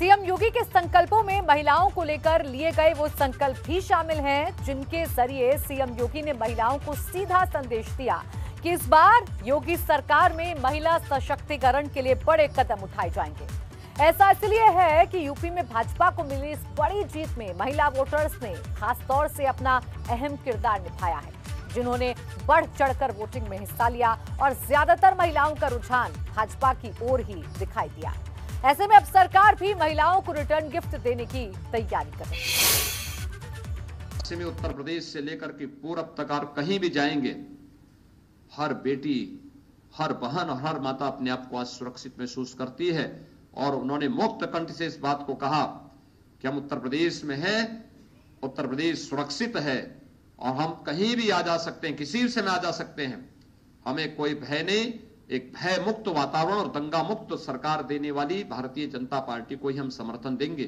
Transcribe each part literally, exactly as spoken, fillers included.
CM योगी के संकल्पों में महिलाओं को लेकर लिए गए वो संकल्प भी शामिल हैं, जिनके जरिए सीएम योगी ने महिलाओं को सीधा संदेश दिया कि इस बार योगी सरकार में महिला सशक्तिकरण के लिए बड़े कदम उठाए जाएंगे। ऐसा इसलिए है कि यूपी में भाजपा को मिली इस बड़ी जीत में महिला वोटर्स ने खासतौर से अपना अहम किरदार निभाया है, जिन्होंने बढ़ चढ़कर वोटिंग में हिस्सा लिया और ज्यादातर महिलाओं का रुझान भाजपा की ओर ही दिखाई दिया। ऐसे में अब सरकार भी महिलाओं को रिटर्न गिफ्ट देने की तैयारी कर रही है। पश्चिमी उत्तर प्रदेश से लेकर के पूरब तक आप कहीं भी जाएंगे, हर बेटी, हर बहन और हर माता अपने आप को आज सुरक्षित महसूस करती है। और उन्होंने मुक्त कंठ से इस बात को कहा कि हम उत्तर प्रदेश में हैं, उत्तर प्रदेश सुरक्षित है और हम कहीं भी आ जा सकते हैं, किसी से में आ जा सकते हैं। हमें कोई भय नहीं, एक भय मुक्त वातावरण और दंगा मुक्त सरकार देने वाली भारतीय जनता पार्टी को ही हम समर्थन देंगे।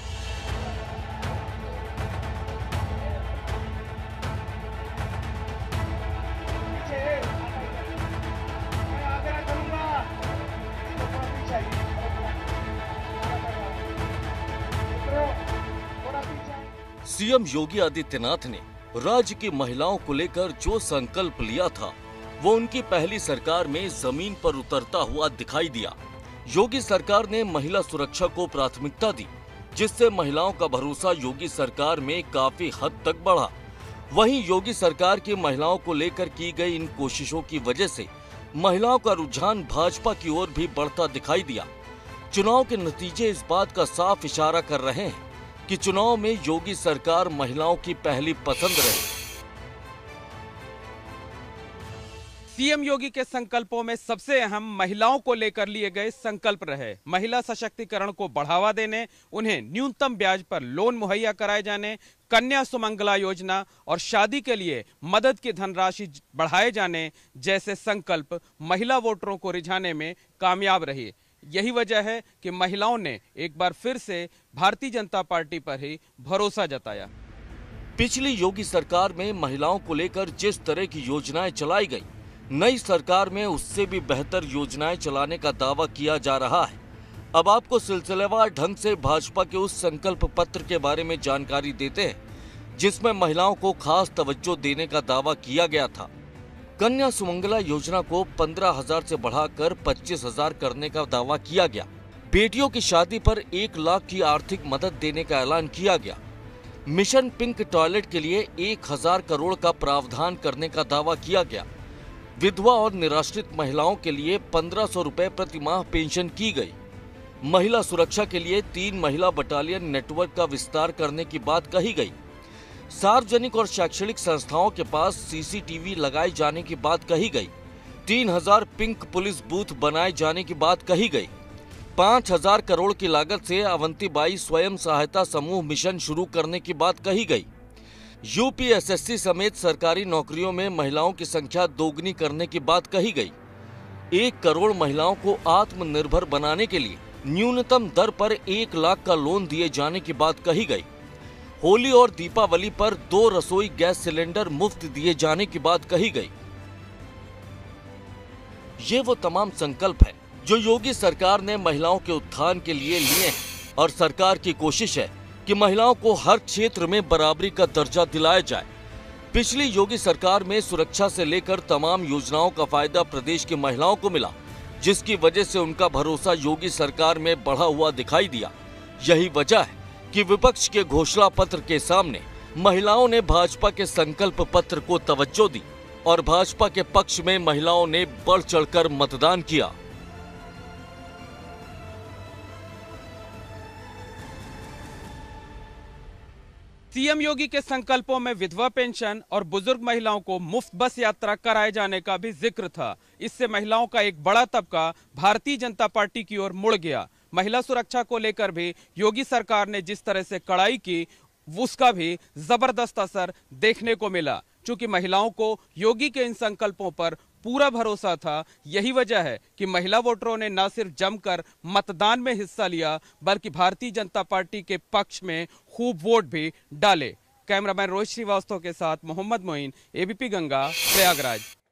सीएम योगी आदित्यनाथ ने राज्य की महिलाओं को लेकर जो संकल्प लिया था, वो उनकी पहली सरकार में जमीन पर उतरता हुआ दिखाई दिया। योगी सरकार ने महिला सुरक्षा को प्राथमिकता दी, जिससे महिलाओं का भरोसा योगी सरकार में काफी हद तक बढ़ा। वहीं योगी सरकार की महिलाओं को लेकर की गई इन कोशिशों की वजह से महिलाओं का रुझान भाजपा की ओर भी बढ़ता दिखाई दिया। चुनाव के नतीजे इस बात का साफ इशारा कर रहे हैं कि चुनाव में योगी सरकार महिलाओं की पहली पसंद रही। सीएम योगी के संकल्पों में सबसे अहम महिलाओं को लेकर लिए गए संकल्प रहे। महिला सशक्तिकरण को बढ़ावा देने, उन्हें न्यूनतम ब्याज पर लोन मुहैया कराए जाने, कन्या सुमंगला योजना और शादी के लिए मदद की धनराशि बढ़ाए जाने जैसे संकल्प महिला वोटरों को रिझाने में कामयाब रहे। यही वजह है कि महिलाओं ने एक बार फिर से भारतीय जनता पार्टी पर ही भरोसा जताया। पिछली योगी सरकार में महिलाओं को लेकर जिस तरह की योजनाएं चलाई गई, नई सरकार में उससे भी बेहतर योजनाएं चलाने का दावा किया जा रहा है। अब आपको सिलसिलेवार ढंग से भाजपा के उस संकल्प पत्र के बारे में जानकारी देते हैं, जिसमें महिलाओं को खास तवज्जो देने का दावा किया गया था। कन्या सुमंगला योजना को पंद्रह हजार से बढ़ाकर पच्चीस हजार करने का दावा किया गया। बेटियों की शादी पर एक लाख की आर्थिक मदद देने का ऐलान किया गया। मिशन पिंक टॉयलेट के लिए एक हजार करोड़ का प्रावधान करने का दावा किया गया। विधवा और निराश्रित महिलाओं के लिए पंद्रह सौ रुपए प्रति माह पेंशन की गई। महिला सुरक्षा के लिए तीन महिला बटालियन नेटवर्क का विस्तार करने की बात कही गई। सार्वजनिक और शैक्षणिक संस्थाओं के पास सीसीटीवी लगाए जाने की बात कही गई। तीन हजार पिंक पुलिस बूथ बनाए जाने की बात कही गई। पाँच हजार करोड़ की लागत से अवंतीबाई स्वयं सहायता समूह मिशन शुरू करने की बात कही गई। यूपीएसएससी समेत सरकारी नौकरियों में महिलाओं की संख्या दोगुनी करने की बात कही गई। एक करोड़ महिलाओं को आत्मनिर्भर बनाने के लिए न्यूनतम दर पर एक लाख का लोन दिए जाने की बात कही गई। होली और दीपावली पर दो रसोई गैस सिलेंडर मुफ्त दिए जाने की बात कही गई। ये वो तमाम संकल्प है जो योगी सरकार ने महिलाओं के उत्थान के लिए लिए हैं और सरकार की कोशिश है कि महिलाओं को हर क्षेत्र में बराबरी का दर्जा दिलाया जाए। पिछली योगी सरकार में सुरक्षा से लेकर तमाम योजनाओं का फायदा प्रदेश की महिलाओं को मिला, जिसकी वजह से उनका भरोसा योगी सरकार में बढ़ा हुआ दिखाई दिया। यही वजह है कि विपक्ष के घोषणा पत्र के सामने महिलाओं ने भाजपा के संकल्प पत्र को तवज्जो दी और भाजपा के पक्ष में महिलाओं ने बढ़ चढ़कर मतदान किया। सीएम योगी के संकल्पों में विधवा पेंशन और बुजुर्ग महिलाओं को मुफ्त बस यात्रा कराए जाने का भी जिक्र था। इससे महिलाओं का एक बड़ा तबका भारतीय जनता पार्टी की ओर मुड़ गया। महिला सुरक्षा को लेकर भी योगी सरकार ने जिस तरह से कड़ाई की, उसका भी जबरदस्त असर देखने को मिला। चूंकि महिलाओं को योगी के इन संकल्पों पर पूरा भरोसा था, यही वजह है कि महिला वोटरों ने न सिर्फ जमकर मतदान में हिस्सा लिया, बल्कि भारतीय जनता पार्टी के पक्ष में खूब वोट भी डाले। कैमरामैन रोहित श्रीवास्तव के साथ मोहम्मद मोइन, एबीपी गंगा, प्रयागराज।